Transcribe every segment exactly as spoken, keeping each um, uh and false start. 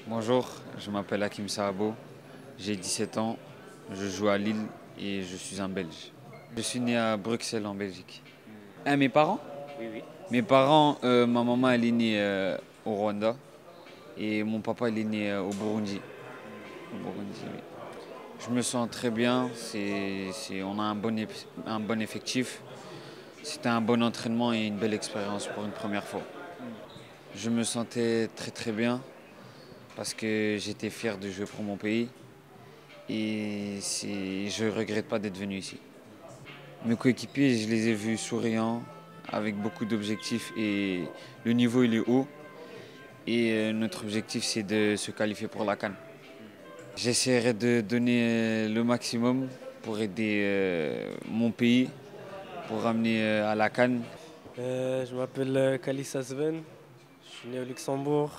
Bonjour, je m'appelle Hakim Sahabo, j'ai dix-sept ans, je joue à Lille et je suis un Belge. Je suis né à Bruxelles en Belgique. Ah, mes parents? Oui, oui. Mes parents, euh, ma maman elle est née euh, au Rwanda et mon papa il est né euh, au Burundi. Au Burundi, oui. Je me sens très bien, c'est, c'est- on a un bon, ép- un bon effectif. C'était un bon entraînement et une belle expérience pour une première fois. Je me sentais très très bien parce que j'étais fier de jouer pour mon pays. Et c'est- je ne regrette pas d'être venu ici. Mes coéquipiers, je les ai vus souriants, avec beaucoup d'objectifs et le niveau il est haut. Et euh, notre objectif c'est de se qualifier pour la CAN. J'essaierai de donner euh, le maximum pour aider euh, mon pays, pour ramener euh, à la CAN. Euh, je m'appelle euh, Kalissa Sven, je suis né au Luxembourg.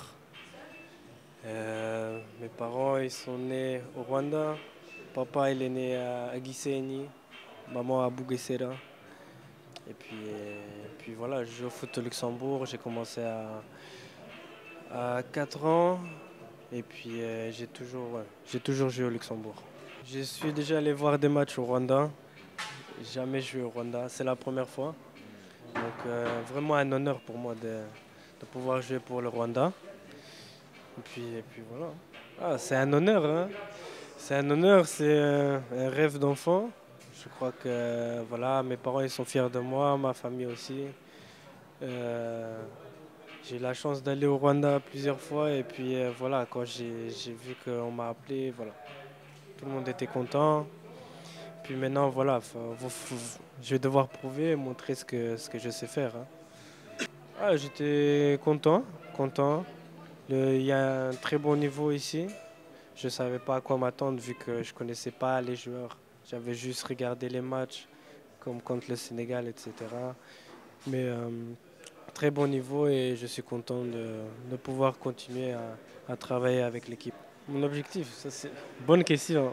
Euh, mes parents ils sont nés au Rwanda. Papa il est né à à Gisenyi, maman à Bugesera. Et puis, euh, puis voilà, je joue au foot au Luxembourg. J'ai commencé à, à quatre ans et puis euh, j'ai toujours, ouais, j'ai toujours joué au Luxembourg. Je suis déjà allé voir des matchs au Rwanda. Jamais joué au Rwanda, c'est la première fois. Donc euh, vraiment un honneur pour moi de, de pouvoir jouer pour le Rwanda. Et puis, et puis voilà. Ah, c'est un honneur, hein. C'est un honneur, c'est euh, un rêve d'enfant. Je crois que euh, voilà, mes parents ils sont fiers de moi, ma famille aussi. Euh, j'ai eu la chance d'aller au Rwanda plusieurs fois et puis euh, voilà, quand j'ai j'ai vu qu'on m'a appelé, voilà, tout le monde était content. Puis maintenant, voilà, faut- faut- faut- je vais devoir prouver et montrer ce que, ce que je sais faire, hein. Ah, j'étais content, content. Le- Il y a un très bon niveau ici. Je ne savais pas à quoi m'attendre vu que je ne connaissais pas les joueurs. J'avais juste regardé les matchs comme contre le Sénégal, et cetera. Mais euh, très bon niveau et je suis content de, de pouvoir continuer à, à travailler avec l'équipe. Mon objectif, ça c'est bonne question.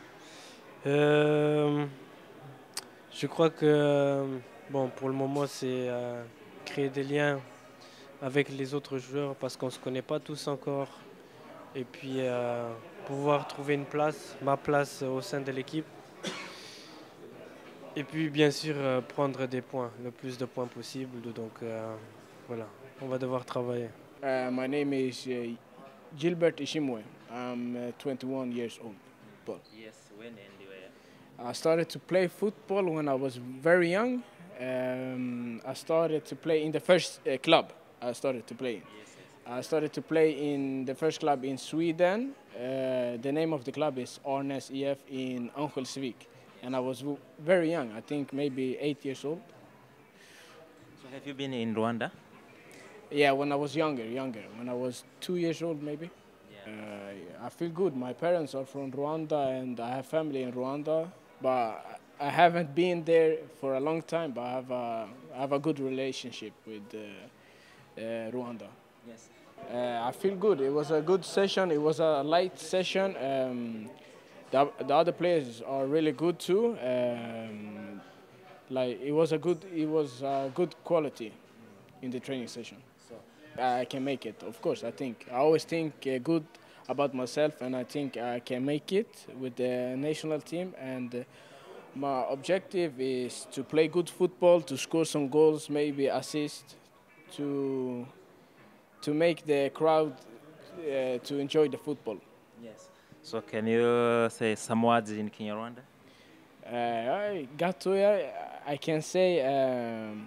Euh, je crois que bon, pour le moment, c'est euh, créer des liens avec les autres joueurs parce qu'on ne se connaît pas tous encore. Et puis euh, pouvoir trouver une place, ma place au sein de l'équipe. Et puis bien sûr euh, prendre des points, le plus de points possible. Donc euh, voilà, on va devoir travailler. Uh, my name is uh, Gilbert Ishimwe. I'm uh, twenty-one years old. But Yes, when and where? I started to play football when I was very young. Um, I started to play in the first uh, club I started to play in. Yes, yes. I started to play in the first club in Sweden. Uh, the name of the club is Arnes E F in Örnsköldsvik. And I was w- very young, I think maybe eight years old. So have you been in Rwanda? Yeah, when I was younger, younger, when I was two years old maybe. Yeah. Uh, I feel good. My parents are from Rwanda and I have family in Rwanda, but I haven't been there for a long time. But I have a, I have a good relationship with uh, uh, Rwanda. Yes. Uh, I feel good. It was a good session. It was a light session. Um, the, the other players are really good too. Um, like it was a good, it was a good quality in the training session. So I can make it. Of course, I think I always think uh, good about myself, and I think I can make it with the national team. And uh, my objective is to play good football, to score some goals, maybe assist, to to make the crowd uh, to enjoy the football. Yes. So can you say some words in Kinyarwanda? Uh, I got to I, I can say um,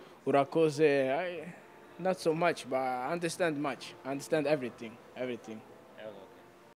urakoze. I, not so much, but I understand much. I understand everything, everything.